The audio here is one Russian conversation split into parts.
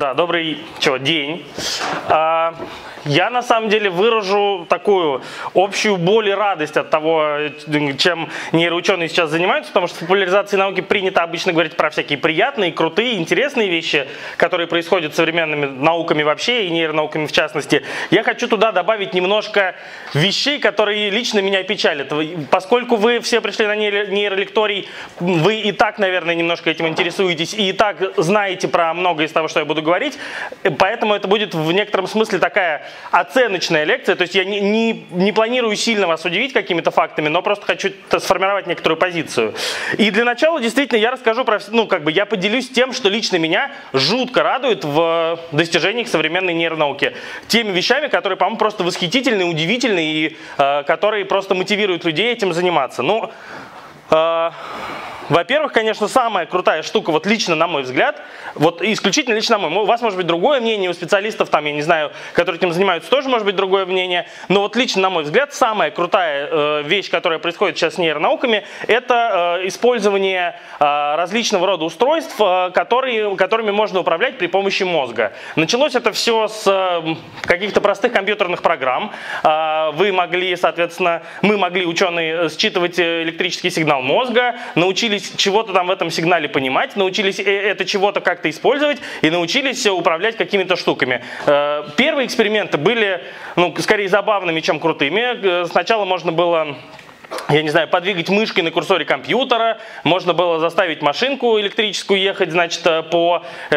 Да, добрый день. Я на самом деле выражу такую общую боль и радость от того, чем нейроученые сейчас занимаются, потому что в популяризации науки принято обычно говорить про всякие приятные, крутые, интересные вещи, которые происходят с современными науками вообще и нейронауками в частности. Я хочу туда добавить немножко вещей, которые лично меня печалят. Поскольку вы все пришли на нейролекторий, вы и так, наверное, немножко этим интересуетесь и так знаете про многое из того, что я буду говорить, поэтому это будет в некотором смысле такая оценочная лекция, то есть я не планирую сильно вас удивить какими-то фактами, но просто хочу сформировать некоторую позицию. И для начала действительно я расскажу про, я поделюсь тем, что лично меня жутко радует в достижениях современной нейронауки. Теми вещами, которые, по-моему, просто восхитительны, удивительны и которые просто мотивируют людей этим заниматься. Во-первых, конечно, самая крутая штука, вот лично на мой взгляд, вот исключительно лично на мой, у вас может быть другое мнение, у специалистов, там, я не знаю, которые этим занимаются, тоже может быть другое мнение, но вот лично на мой взгляд, самая крутая вещь, которая происходит сейчас с нейронауками, это использование различного рода устройств, которыми можно управлять при помощи мозга. Началось это все с каких-то простых компьютерных программ. Мы могли, ученые, считывать электрический сигнал мозга, научились чего-то там в этом сигнале понимать, научились это чего-то как-то использовать и научились управлять какими-то штуками. Первые эксперименты были, скорее забавными, чем крутыми. Сначала можно было, я не знаю, подвигать мышкой на курсоре компьютера, можно было заставить машинку электрическую ехать, значит, по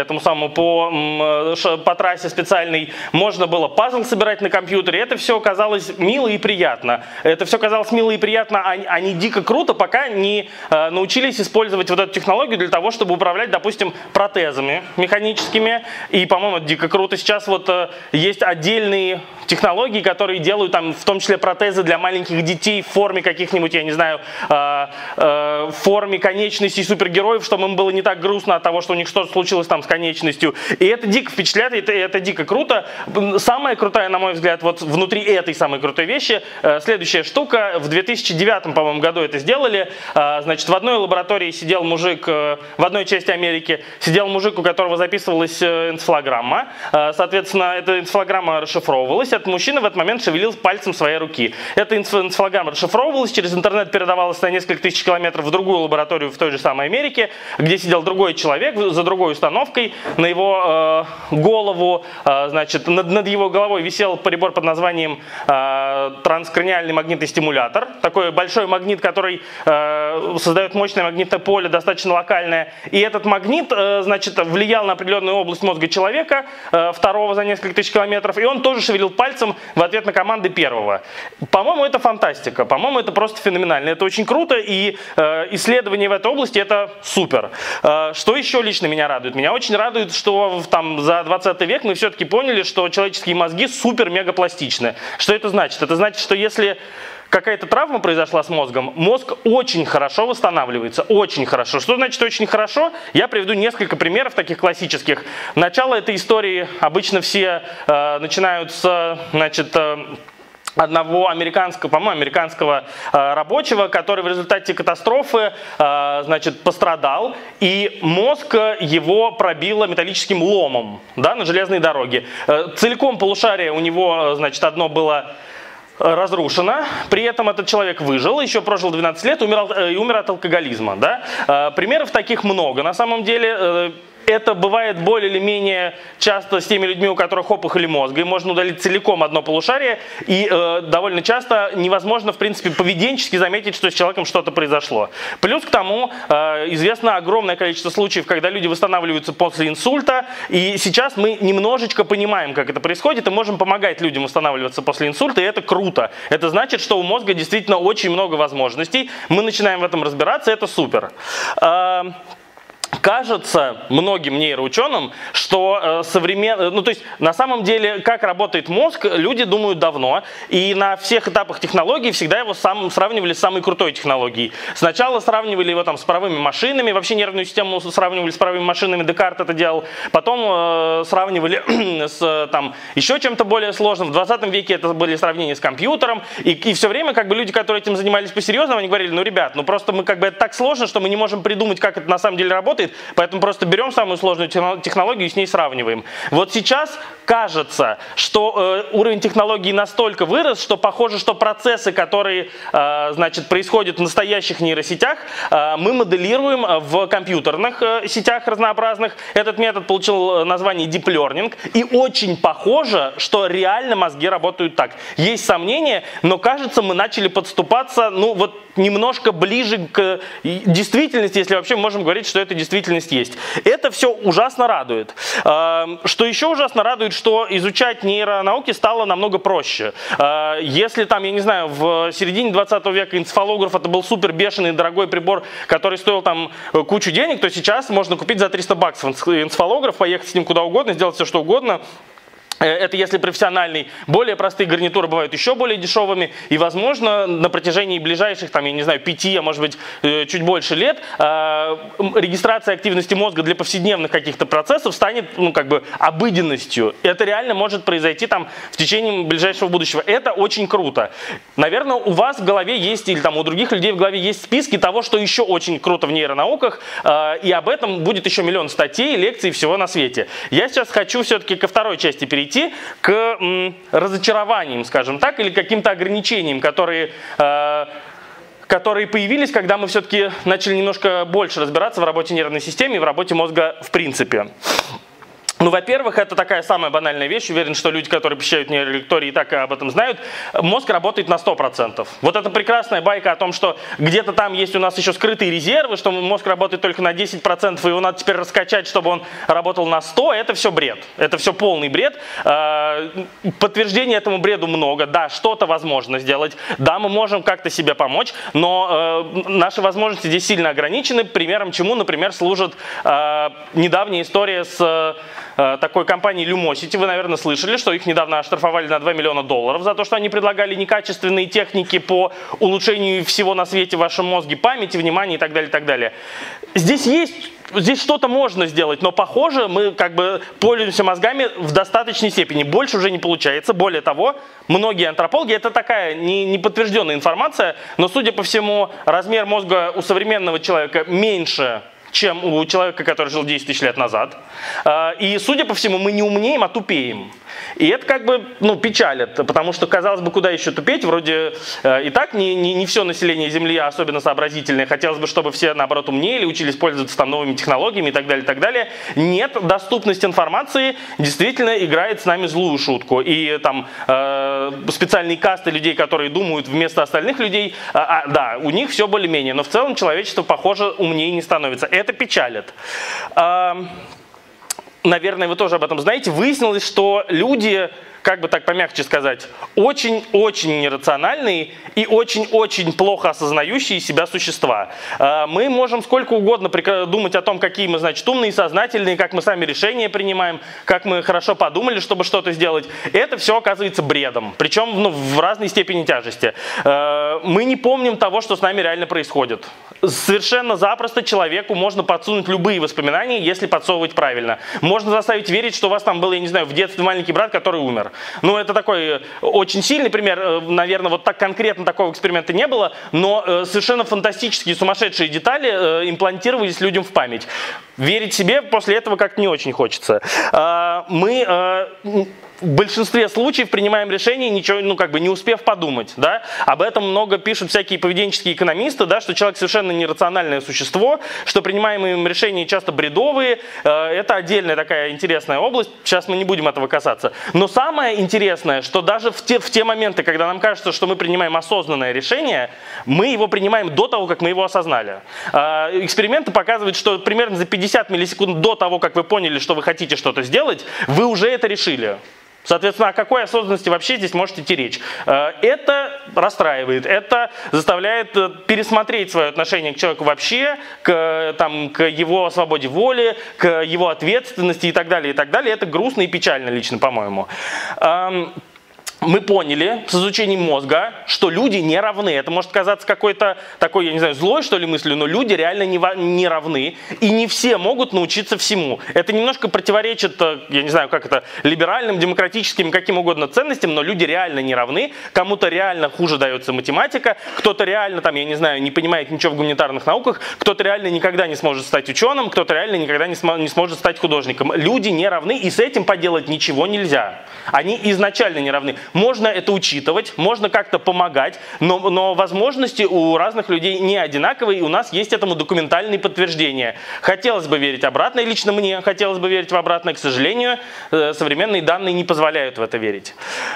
трассе специальной, можно было пазл собирать на компьютере, это все казалось мило и приятно. Это все казалось мило и приятно, а не дико круто, пока не научились использовать вот эту технологию для того, чтобы управлять, допустим, протезами механическими, и, по-моему, это дико круто. Сейчас вот есть отдельные технологии, которые делают там, в том числе протезы для маленьких детей в форме каких-нибудь, я не знаю, в форме конечностей супергероев, чтобы им было не так грустно от того, что у них что-то случилось там с конечностью. И это дико впечатляет, это дико круто. Самая крутая, на мой взгляд, вот внутри этой самой крутой вещи, следующая штука, в 2009, по-моему, году это сделали. Значит, в одной лаборатории сидел мужик, в одной части Америки сидел мужик, у которого записывалась энцефалограмма. Соответственно, эта энцефалограмма расшифровывалась. Этот мужчина в этот момент шевелил пальцем своей руки. Эта энцефалограмма расшифровывалась, через интернет передавалась на несколько тысяч километров в другую лабораторию в той же самой Америке, где сидел другой человек за другой установкой. На его голову, значит, над его головой висел прибор под названием транскраниальный магнитный стимулятор. Такой большой магнит, который создает мощное магнитное поле, достаточно локальное. И этот магнит, значит, влиял на определенную область мозга человека, второго за несколько тысяч километров, и он тоже шевелил пальцем в ответ на команды первого. По-моему, это фантастика. По-моему, это просто феноменально. Это очень круто, и исследования в этой области — это супер. Что еще лично меня радует? Меня очень радует, что там за 20 век мы все-таки поняли, что человеческие мозги супер-мега пластичны. Что это значит? Это значит, что если какая-то травма произошла с мозгом, мозг очень хорошо восстанавливается, очень хорошо. Что значит очень хорошо? Я приведу несколько примеров таких классических. Начало этой истории обычно все начинают с, значит, одного американского, по-моему, американского рабочего, который в результате катастрофы, значит, пострадал, и мозг его пробило металлическим ломом, да, на железной дороге. Целиком полушарие у него, значит, одно было разрушено, при этом этот человек выжил, еще прожил 12 лет и умер от алкоголизма. Да? Примеров таких много. На самом деле это бывает более или менее часто с теми людьми, у которых опухоли мозга, и можно удалить целиком одно полушарие, и довольно часто невозможно, в принципе, поведенчески заметить, что с человеком что-то произошло. Плюс к тому известно огромное количество случаев, когда люди восстанавливаются после инсульта, и сейчас мы немножечко понимаем, как это происходит, и можем помогать людям восстанавливаться после инсульта, и это круто. Это значит, что у мозга действительно очень много возможностей, мы начинаем в этом разбираться, это супер. Кажется многим нейроученым, что то есть на самом деле, как работает мозг, люди думают давно, и на всех этапах технологии всегда его сравнивали с самой крутой технологией. Сначала сравнивали его там с паровыми машинами, вообще нервную систему сравнивали с паровыми машинами, Декарт это делал, потом сравнивали с там еще чем-то более сложным. В 20 веке это были сравнения с компьютером, и все время как бы люди, которые этим занимались по-серьезному, они говорили, ну ребят, ну просто мы как бы это так сложно, что мы не можем придумать, как это на самом деле работает, работает, поэтому просто берем самую сложную технологию и с ней сравниваем. Вот сейчас кажется, что уровень технологий настолько вырос, что похоже, что процессы, которые значит, происходят в настоящих нейросетях, мы моделируем в компьютерных сетях разнообразных. Этот метод получил название Deep Learning, и очень похоже, что реально мозги работают так. Есть сомнения, но кажется, мы начали подступаться, ну вот немножко ближе к действительности, если вообще можем говорить, что эта действительность есть. Это все ужасно радует. Что еще ужасно радует, что изучать нейронауки стало намного проще. Если там, я не знаю, в середине 20 века энцефалограф это был супер бешеный дорогой прибор, который стоил там кучу денег, то сейчас можно купить за 300 баксов энцефалограф, поехать с ним куда угодно, сделать все, что угодно. Это если профессиональный. Более простые гарнитуры бывают еще более дешевыми. И, возможно, на протяжении ближайших, там, я не знаю, 5, а может быть, чуть больше лет, регистрация активности мозга для повседневных каких-то процессов станет, ну, как бы, обыденностью. Это реально может произойти там в течение ближайшего будущего. Это очень круто. Наверное, у вас в голове есть, или там у других людей в голове есть списки того, что еще очень круто в нейронауках. И об этом будет еще миллион статей, лекций, всего на свете. Я сейчас хочу все-таки ко второй части перейти. К разочарованиям, скажем так, или каким-то ограничениям, которые появились, когда мы все-таки начали немножко больше разбираться в работе нервной системы и в работе мозга в принципе. Ну, во-первых, это такая самая банальная вещь. Уверен, что люди, которые посещают нейролектории, и так об этом знают. Мозг работает на 100%. Вот эта прекрасная байка о том, что где-то там есть у нас еще скрытые резервы, что мозг работает только на 10%, и его надо теперь раскачать, чтобы он работал на 100%. Это все бред. Это все полный бред. Подтверждений этому бреду много. Да, что-то возможно сделать. Да, мы можем как-то себе помочь, но наши возможности здесь сильно ограничены. Примером чему, например, служит недавняя история с такой компании Lumosity. Вы, наверное, слышали, что их недавно оштрафовали на $2 миллиона за то, что они предлагали некачественные техники по улучшению всего на свете в вашем мозге, памяти, внимания и так далее, и так далее. Здесь что-то можно сделать, но похоже, мы как бы пользуемся мозгами в достаточной степени. Больше уже не получается. Более того, многие антропологи, это такая не подтвержденная информация, но, судя по всему, размер мозга у современного человека меньше, чем у человека, который жил 10 тысяч лет назад. И, судя по всему, мы не умнеем, а тупеем. И это как бы, ну, печалит, потому что, казалось бы, куда еще тупеть? Вроде и так не все население Земли особенно сообразительное. Хотелось бы, чтобы все, наоборот, умнели, учились пользоваться там новыми технологиями и так далее, и так далее. Нет, доступность информации действительно играет с нами злую шутку. И там специальные касты людей, которые думают вместо остальных людей, да, у них все более-менее. Но в целом человечество, похоже, умнее не становится. Это печалит. Наверное, вы тоже об этом знаете. Выяснилось, что люди, как бы так помягче сказать, очень-очень нерациональные и очень-очень плохо осознающие себя существа. Мы можем сколько угодно думать о том, какие мы, значит, умные, сознательные, как мы сами решения принимаем, как мы хорошо подумали, чтобы что-то сделать. Это все оказывается бредом, причем в разной степени тяжести. Мы не помним того, что с нами реально происходит. Совершенно запросто человеку можно подсунуть любые воспоминания, если подсовывать правильно. Можно заставить верить, что у вас там был, я не знаю, в детстве маленький брат, который умер. Ну, это такой очень сильный пример. Наверное, вот так конкретно такого эксперимента не было, но совершенно фантастические, сумасшедшие детали имплантировались людям в память. Верить себе после этого как-то не очень хочется. Мы в большинстве случаев принимаем решение, ничего, не успев подумать. Да? Об этом много пишут всякие поведенческие экономисты, да, что человек совершенно нерациональное существо, что принимаемые им решения часто бредовые. Это отдельная такая интересная область. Сейчас мы не будем этого касаться. Но самое интересное, что даже в те моменты, когда нам кажется, что мы принимаем осознанное решение, мы его принимаем до того, как мы его осознали. Эксперименты показывают, что примерно за 50 миллисекунд до того, как вы поняли, что вы хотите что-то сделать, вы уже это решили. Соответственно, о какой осознанности вообще здесь может идти речь? Это расстраивает, это заставляет пересмотреть свое отношение к человеку вообще, к его свободе воли, к его ответственности и так далее, и так далее. Это грустно и печально лично, по-моему. мы поняли с изучением мозга, что люди не равны. Это может казаться какой-то такой, я не знаю, злой, что ли, мыслью, но люди реально не равны, и не все могут научиться всему. Это немножко противоречит, я не знаю, как это, либеральным, демократическим, каким угодно ценностям, но люди реально не равны. Кому-то реально хуже дается математика, кто-то реально, там, я не знаю, не понимает ничего в гуманитарных науках, кто-то реально никогда не сможет стать ученым, кто-то реально никогда не сможет стать художником. Люди не равны, и с этим поделать ничего нельзя. Они изначально не равны. Можно это учитывать, можно как-то помогать, но возможности у разных людей не одинаковые, и у нас есть этому документальные подтверждения. Хотелось бы верить обратно, и лично мне хотелось бы верить в обратное, к сожалению, современные данные не позволяют в это верить.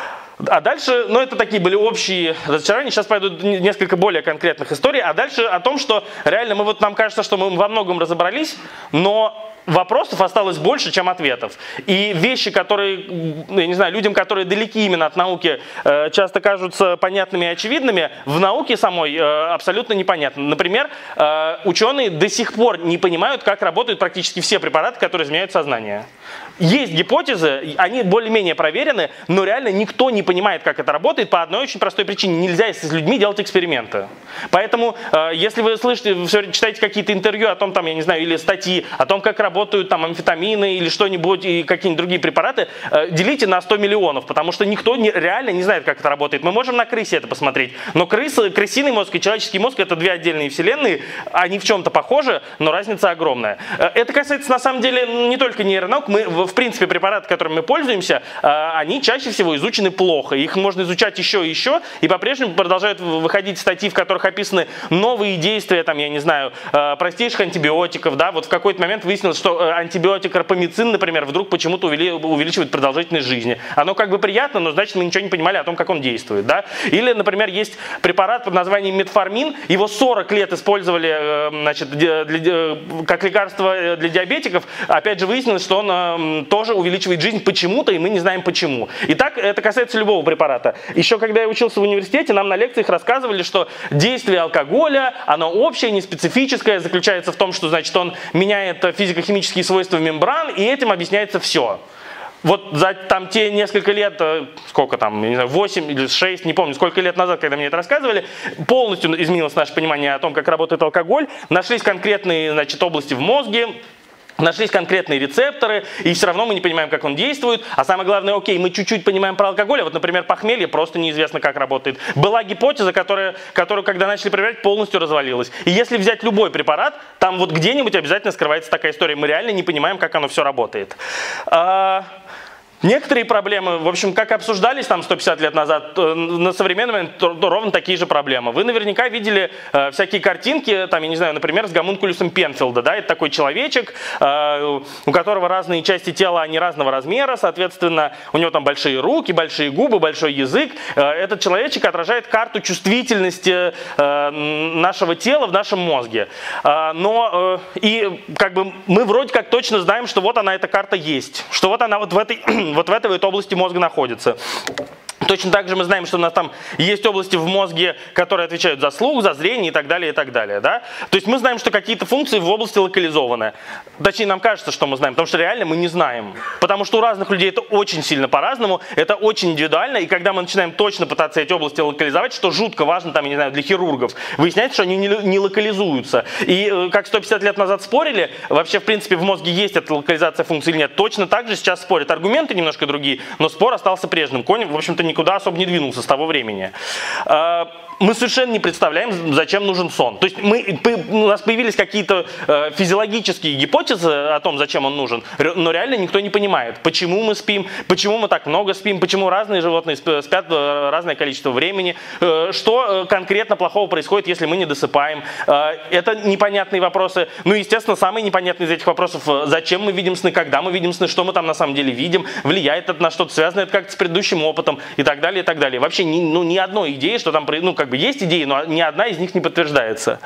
А дальше, ну это такие были общие разочарования, сейчас пойдут несколько более конкретных историй, а дальше о том, что реально нам кажется, что мы во многом разобрались, но вопросов осталось больше, чем ответов. И вещи, которые, я не знаю, людям, которые далеки именно от науки, часто кажутся понятными и очевидными, в науке самой абсолютно непонятно. Например, ученые до сих пор не понимают, как работают практически все препараты, которые изменяют сознание. Есть гипотезы, они более-менее проверены, но реально никто не понимает, как это работает по одной очень простой причине. Нельзя с людьми делать эксперименты. Поэтому, если вы слышите, читаете какие-то интервью о том, там, я не знаю, или статьи о том, как работают там амфетамины или что-нибудь, и какие-нибудь другие препараты, делите на 100 миллионов, потому что никто реально не знает, как это работает. Мы можем на крысе это посмотреть, но крысиный мозг и человеческий мозг — это две отдельные вселенные, они в чем-то похожи, но разница огромная. Это касается, на самом деле, не только нейронаук. В принципе, препараты, которыми мы пользуемся, они чаще всего изучены плохо. Их можно изучать еще и еще, и по-прежнему продолжают выходить статьи, в которых описаны новые действия, там, я не знаю, простейших антибиотиков. Да? Вот в какой-то момент выяснилось, что антибиотик рапамицин, например, вдруг почему-то увеличивает продолжительность жизни. Оно как бы приятно, но значит мы ничего не понимали о том, как он действует. Да? Или, например, есть препарат под названием метформин, его 40 лет использовали, значит, как лекарство для диабетиков. Опять же выяснилось, что он тоже увеличивает жизнь почему-то, и мы не знаем почему. И так это касается любого препарата. Еще когда я учился в университете, нам на лекциях рассказывали, что действие алкоголя, оно общее, не специфическое, заключается в том, что, значит, он меняет физико-химические свойства мембран, и этим объясняется все. Вот за там, те несколько лет, сколько там, не знаю, 8 или 6, не помню, сколько лет назад, когда мне это рассказывали, полностью изменилось наше понимание о том, как работает алкоголь. Нашлись конкретные, значит, области в мозге, нашлись конкретные рецепторы, и все равно мы не понимаем, как он действует. А самое главное, окей, мы чуть-чуть понимаем про алкоголь, а вот, например, похмелье просто неизвестно, как работает. Была гипотеза, которую, когда начали проверять, полностью развалилась. И если взять любой препарат, там вот где-нибудь обязательно скрывается такая история. Мы реально не понимаем, как оно все работает. Некоторые проблемы, в общем, как обсуждались там 150 лет назад, на современный момент ровно такие же проблемы. Вы наверняка видели всякие картинки, там, я не знаю, например, с гомункулюсом Пенфилда. Да? Это такой человечек, у которого разные части тела, они разного размера, соответственно, у него там большие руки, большие губы, большой язык. Этот человечек отражает карту чувствительности нашего тела в нашем мозге. Но и как бы мы вроде как точно знаем, что вот она, эта карта есть, что вот она вот в этой области мозга находится. Точно так же мы знаем, что у нас там есть области в мозге, которые отвечают за слух, за зрение и так далее, и так далее. Да? То есть мы знаем, что какие-то функции в области локализованы. Точнее, нам кажется, что мы знаем, потому что реально мы не знаем. Потому что у разных людей это очень сильно по-разному, это очень индивидуально, и когда мы начинаем точно пытаться эти области локализовать, что жутко важно, там, я не знаю, для хирургов, выясняется, что они не локализуются. И как 150 лет назад спорили, вообще, в принципе, в мозге есть эта локализация функций или нет, точно так же сейчас спорят. Аргументы немножко другие, но спор остался прежним. Конь, в общем-то, никуда особо не двинулся с того времени. Мы совершенно не представляем, зачем нужен сон. То есть у нас появились какие-то физиологические гипотезы о том, зачем он нужен, но реально никто не понимает, почему мы спим, почему мы так много спим, почему разные животные спят разное количество времени, что конкретно плохого происходит, если мы не досыпаем. Это непонятные вопросы. Ну, естественно, самый непонятный из этих вопросов, зачем мы видим сны, когда мы видим сны, что мы там на самом деле видим, влияет это на что-то, связано это как-то с предыдущим опытом и так далее, и так далее. Вообще ни одной идеи, что там, ну, как бы есть идеи, но ни одна из них не подтверждается.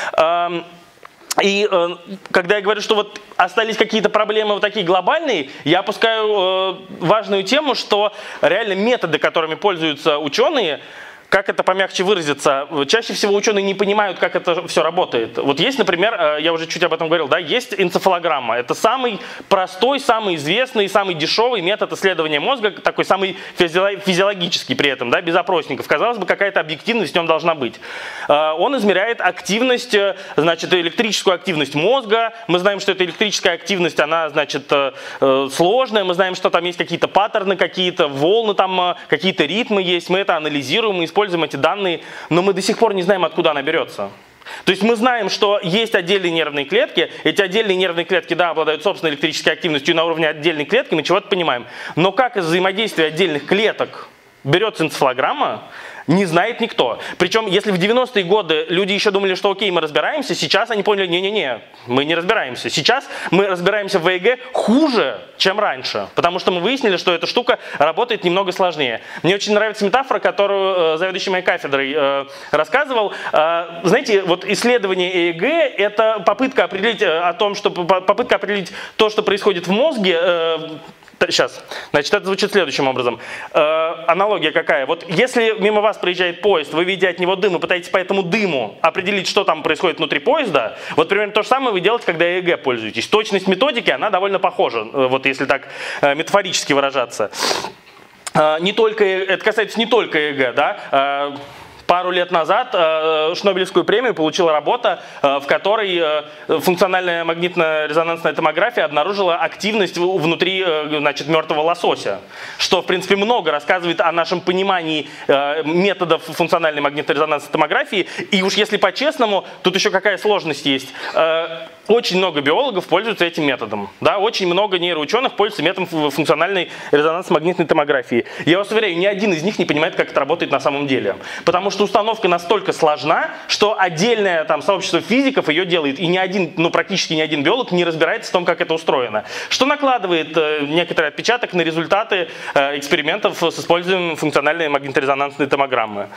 И когда я говорю, что вот остались какие-то проблемы вот такие глобальные, я опускаю важную тему, что реально методы, которыми пользуются ученые, как это помягче выразиться, чаще всего ученые не понимают, как это все работает. Вот есть, например, я уже чуть об этом говорил, да, есть энцефалограмма. Это самый простой, самый известный, самый дешевый метод исследования мозга, такой самый физиологический при этом, да, без опросников. Казалось бы, какая-то объективность в нем должна быть. Он измеряет активность, значит, электрическую активность мозга. Мы знаем, что эта электрическая активность, она, значит, сложная. Мы знаем, что там есть какие-то паттерны, какие-то волны, там какие-то ритмы есть. Мы это анализируем, мы используем эти данные, но мы до сих пор не знаем, откуда она берется. То есть мы знаем, что есть отдельные нервные клетки, эти отдельные нервные клетки, да, обладают собственной электрической активностью на уровне отдельной клетки, мы чего-то понимаем. Но как из взаимодействия отдельных клеток берется энцефалограмма, не знает никто. Причем, если в 90-е годы люди еще думали, что окей, мы разбираемся, сейчас они поняли, не-не-не, мы не разбираемся. Сейчас мы разбираемся в ЭЭГ хуже, чем раньше, потому что мы выяснили, что эта штука работает немного сложнее. Мне очень нравится метафора, которую заведующий моей кафедрой рассказывал. Знаете, вот исследование ЭЭГ – это попытка определить то, что происходит в мозге. Сейчас. Значит, это звучит следующим образом. Аналогия какая? Вот если мимо вас проезжает поезд, вы видите от него дым и пытаетесь по этому дыму определить, что там происходит внутри поезда, вот примерно то же самое вы делаете, когда ЭЭГ пользуетесь. Точность методики, она довольно похожа, вот если так метафорически выражаться. Не только, это касается не только ЭЭГ, да. Пару лет назад Шнобелевскую премию получила работа, в которой функциональная магнитно-резонансная томография обнаружила активность внутри, значит, мертвого лосося. Что, в принципе, много рассказывает о нашем понимании методов функциональной магнитно-резонансной томографии. И уж если по-честному, тут еще какая сложность есть. Очень много биологов пользуются этим методом. Да? Очень много нейроученых пользуются методом функциональной резонансно-магнитной томографии. Я вас уверяю, ни один из них не понимает, как это работает на самом деле. Потому что установка настолько сложна, что отдельное там сообщество физиков ее делает, и ни один, ну, практически ни один биолог не разбирается в том, как это устроено. Что накладывает некоторый отпечаток на результаты экспериментов с использованием функциональной магнитно-резонансной томограммы.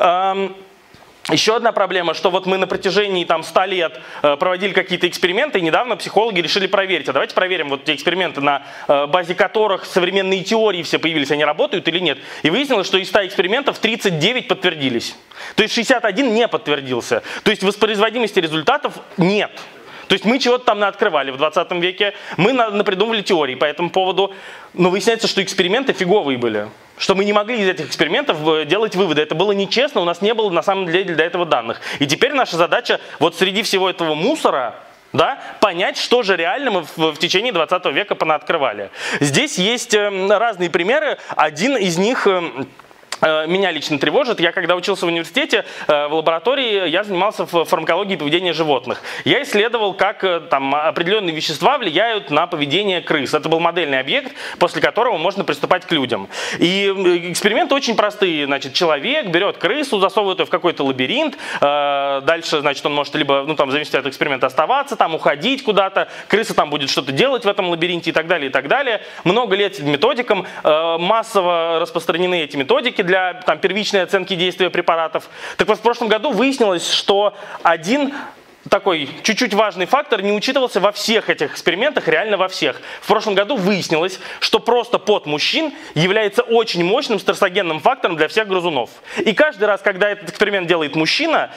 Еще одна проблема, что вот мы на протяжении там 100 лет проводили какие-то эксперименты, и недавно психологи решили проверить. А давайте проверим вот те эксперименты, на базе которых современные теории все появились, они работают или нет. И выяснилось, что из 100 экспериментов 39 подтвердились. То есть 61 не подтвердился. То есть воспроизводимости результатов нет. То есть мы чего-то там наоткрывали в 20 веке, мы напридумывали теории по этому поводу, но выясняется, что эксперименты фиговые были. Что мы не могли из этих экспериментов делать выводы. Это было нечестно, у нас не было на самом деле для этого данных. И теперь наша задача вот среди всего этого мусора, да, понять, что же реально мы в течение 20 века понаоткрывали. Здесь есть разные примеры. Один из них меня лично тревожит. Я когда учился в университете, в лаборатории, я занимался фармакологией поведения животных. Я исследовал, как там определенные вещества влияют на поведение крыс. Это был модельный объект, после которого можно приступать к людям. И эксперименты очень простые. Значит, человек берет крысу, засовывает ее в какой-то лабиринт. Дальше, значит, он может либо, ну, там, в зависимости от эксперимента, оставаться, там, уходить куда-то. Крыса там будет что-то делать в этом лабиринте и так далее, и так далее. Много лет методикам, массово распространены эти методики для там, первичной оценки действия препаратов. Так вот, в прошлом году выяснилось, что один такой чуть-чуть важный фактор не учитывался во всех этих экспериментах, реально во всех. В прошлом году выяснилось, что просто пот мужчин является очень мощным стрессогенным фактором для всех грызунов. И каждый раз, когда этот эксперимент делает мужчина,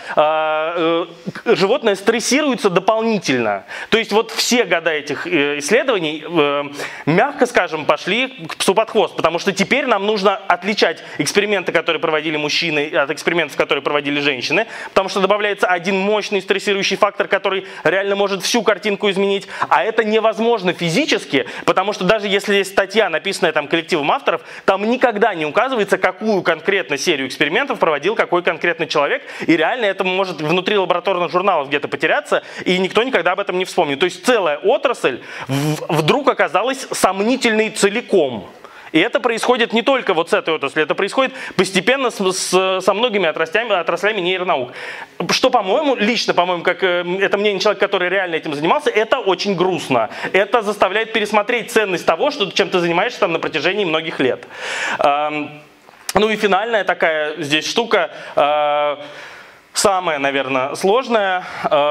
животное стрессируется дополнительно. То есть вот все года этих исследований, мягко скажем, пошли к псу под хвост, потому что теперь нам нужно отличать эксперименты, которые проводили мужчины, от экспериментов, которые проводили женщины, потому что добавляется один мощный стрессирующий фактор, который реально может всю картинку изменить, а это невозможно физически, потому что даже если есть статья, написанная там коллективом авторов, там никогда не указывается, какую конкретно серию экспериментов проводил какой конкретный человек, и реально это может внутри лабораторных журналов где-то потеряться, и никто никогда об этом не вспомнит. То есть целая отрасль вдруг оказалась сомнительной целиком. И это происходит не только вот с этой отраслью, это происходит постепенно со многими отраслями нейронаук. Что, по-моему, лично, по-моему, как это мнение человека, который реально этим занимался, это очень грустно. Это заставляет пересмотреть ценность того, чем ты занимаешься там на протяжении многих лет. Ну и финальная такая здесь штука. Самое, наверное, сложное,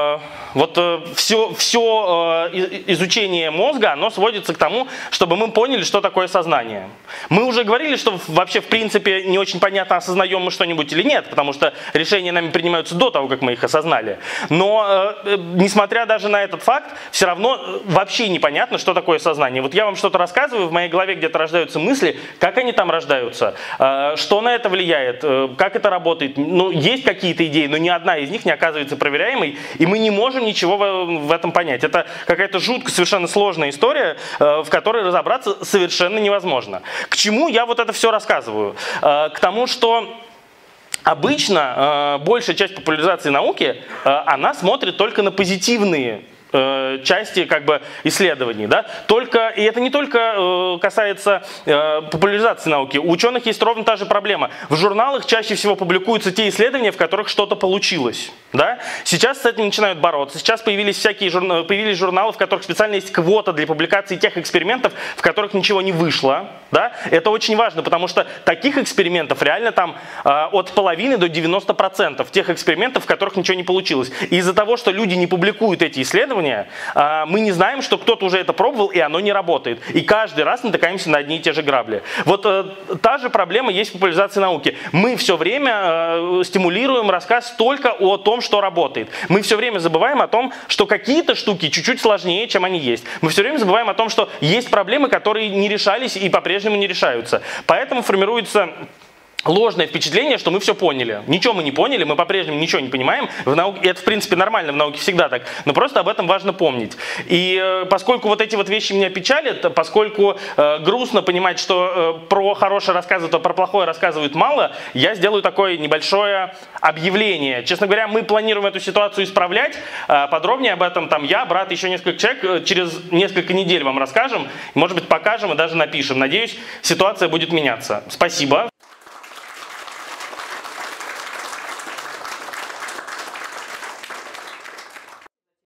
все изучение мозга, оно сводится к тому, чтобы мы поняли, что такое сознание. Мы уже говорили, что вообще в принципе не очень понятно, осознаем мы что-нибудь или нет, потому что решения нами принимаются до того, как мы их осознали. Но несмотря даже на этот факт, все равно вообще непонятно, что такое сознание. Вот я вам что-то рассказываю, в моей голове где-то рождаются мысли, как они там рождаются, что на это влияет, как это работает. Ну, есть какие-то идеи, но ни одна из них не оказывается проверяемой, и мы не можем ничего в этом понять. Это какая-то жутко совершенно сложная история, в которой разобраться совершенно невозможно. К чему я вот это все рассказываю? К тому, что обычно большая часть популяризации науки, она смотрит только на позитивные части как бы исследований, да? И это не только касается популяризации науки. У ученых есть ровно та же проблема. В журналах чаще всего публикуются те исследования, в которых что-то получилось. Да? Сейчас с этим начинают бороться. Сейчас появились журналы, в которых специально есть квота для публикации тех экспериментов, в которых ничего не вышло. Да? Это очень важно, потому что таких экспериментов реально там от половины до 90% тех экспериментов, в которых ничего не получилось. И из-за того, что люди не публикуют эти исследования, мы не знаем, что кто-то уже это пробовал, и оно не работает. И каждый раз натыкаемся на одни и те же грабли. Вот та же проблема есть в популяризации науки. Мы все время стимулируем рассказ только о том, что работает. Мы все время забываем о том, что какие-то штуки чуть-чуть сложнее, чем они есть. Мы все время забываем о том, что есть проблемы, которые не решались и по-прежнему не решаются. Поэтому формируется ложное впечатление, что мы все поняли. Ничего мы не поняли, мы по-прежнему ничего не понимаем. В науке, это, в принципе, нормально, в науке всегда так. Но просто об этом важно помнить. И поскольку вот эти вот вещи меня печалят, поскольку грустно понимать, что про хорошее рассказывают, а про плохое рассказывают мало, я сделаю такое небольшое объявление. Честно говоря, мы планируем эту ситуацию исправлять. Подробнее об этом там я, брат, еще несколько человек через несколько недель вам расскажем. Может быть, покажем и даже напишем. Надеюсь, ситуация будет меняться. Спасибо.